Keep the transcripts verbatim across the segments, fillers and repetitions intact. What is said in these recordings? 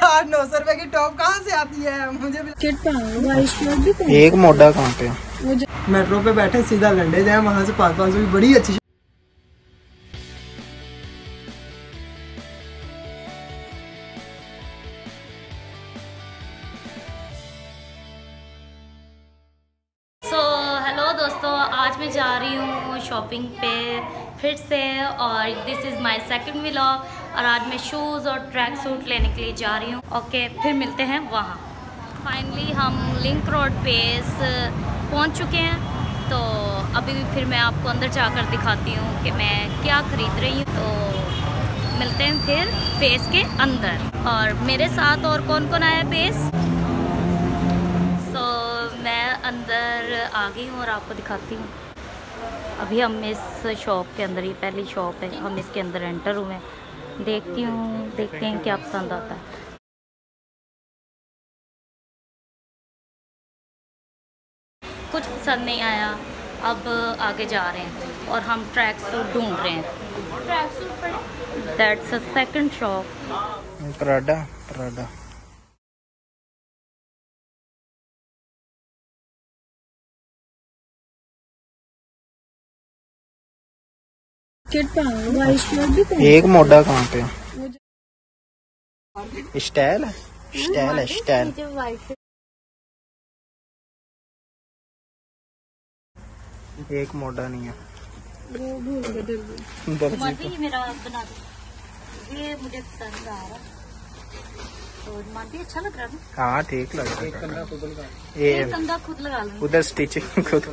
आठ नौ सौ रुपए की टॉप कहाँ से आती है? मुझे भी एक मोडा कहाँ पे? मेट्रो पे बैठे सीधा लंडे जाए, वहाँ से पाँच पाँच सौ की बड़ी अच्छी। सो हेलो दोस्तों, आज मैं जा रही हूँ शॉपिंग पे फिर से और this is my second vlog. और आज मैं शूज़ और ट्रैक सूट लेने के लिए जा रही हूँ। ओके, फिर मिलते हैं वहाँ। फाइनली हम लिंक रोड पे पहुँच चुके हैं, तो अभी फिर मैं आपको अंदर जाकर दिखाती हूँ कि मैं क्या ख़रीद रही हूँ। तो मिलते हैं फिर पेस के अंदर। और मेरे साथ और कौन कौन आया पेस। मैं अंदर आ गई हूँ और आपको दिखाती हूँ। अभी हम इस शॉप के अंदर, ही पहली शॉप है, हम इसके अंदर एंटर हुए हैं। देखती हूँ, देखते हैं क्या पसंद आता है। कुछ पसंद नहीं आया, अब आगे जा रहे हैं और हम ट्रैक सूट ढूंढ रहे हैं। ट्रैक सूट पर that's a second shop. Prada Prada एक मोडा कहाँ पे? स्टाइल है, स्टाइल है, स्टाइल। एक मोडा नहीं है। मादी मेरा बना दो, ये मुझे पसंद आ रहा तो मादी अच्छा लग रहा है। हाँ ठीक लग रहा है। एक कंधा खुद लगा, ये कंधा खुद लगा लो। उधर स्टिचिंग खुद।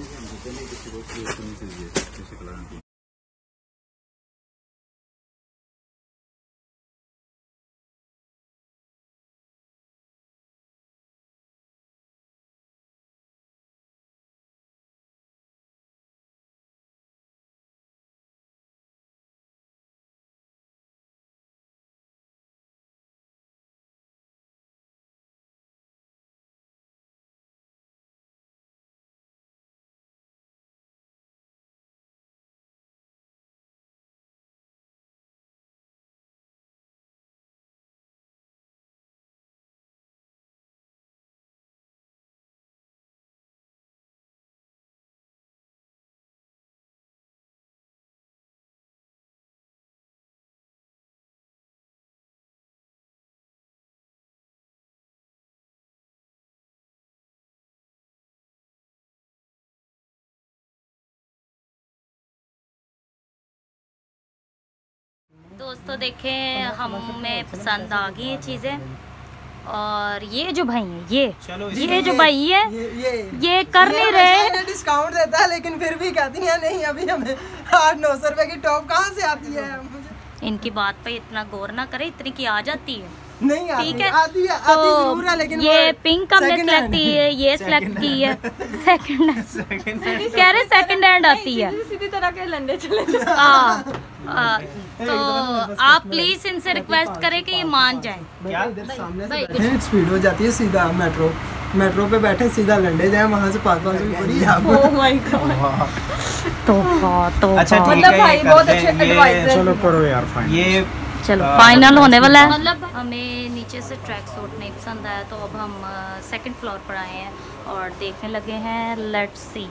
दोस्तों देखें, हमें पसंद आ गई ये चीज़ें। और ये जो भाई है, ये ये जो भाई है, ये, ये, ये कर नहीं रहे। डिस्काउंट देता है लेकिन फिर भी कहती है नहीं, अभी हमें आठ नौ सौ रुपए की टॉप कहाँ से आती है? मुझे इनकी बात पे इतना गौर ना करे, इतनी की आ जाती है। नहीं आती, ठीक है, आती है, आती जरूर है, लेकिन ये पिंक हमने सेलेक्ट की है, ये सेलेक्ट की है सेकंड कह रहे सेकंड हैंड आती है। सीधी तरह के लंडे चले। हाँ, तो आप प्लीज इनसे रिक्वेस्ट करें कि ये मान जाएं। क्या इधर सामने से स्पीड हो जाती है, सीधा मेट्रो मेट्रो पे बैठे सीधा लंडे जाए, वहाँ से पाँच पाँच सौ की बड़ी। ओह माय गॉड, तो तो अच्छा ठीक मतलब है, भाई बहुत अच्छे एडवाइस है। चलो करो यार फाइन। ये चलो फाइनल होने वाला है। मतलब हमें नीचे से ट्रैक सूट नहीं पसंद आया, तो अब हम सेकंड फ्लोर पर आए हैं और देखने लगे हैं। Let's see.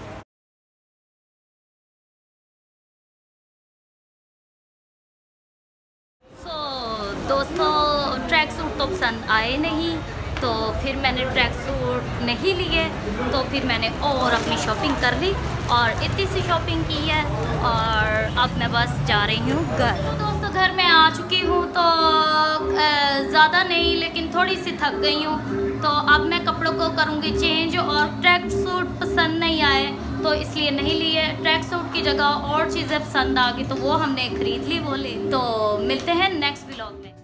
सो दोस्तों, ट्रैक सूट तो पसंद आए नहीं, तो फिर मैंने ट्रैक सूट नहीं लिए, तो फिर मैंने और अपनी शॉपिंग कर ली और इतनी सी शॉपिंग की है। और अब मैं बस जा रही हूँ घर। तो दोस्तों घर में आ चुकी हूँ, तो ज़्यादा नहीं लेकिन थोड़ी सी थक गई हूँ, तो अब मैं कपड़ों को करूँगी चेंज। और ट्रैक सूट पसंद नहीं आए तो इसलिए नहीं लिए। ट्रैक सूट की जगह और चीज़ें पसंद आ गई तो वो हमने खरीद ली, वो ले। तो मिलते हैं नेक्स्ट व्लॉग में।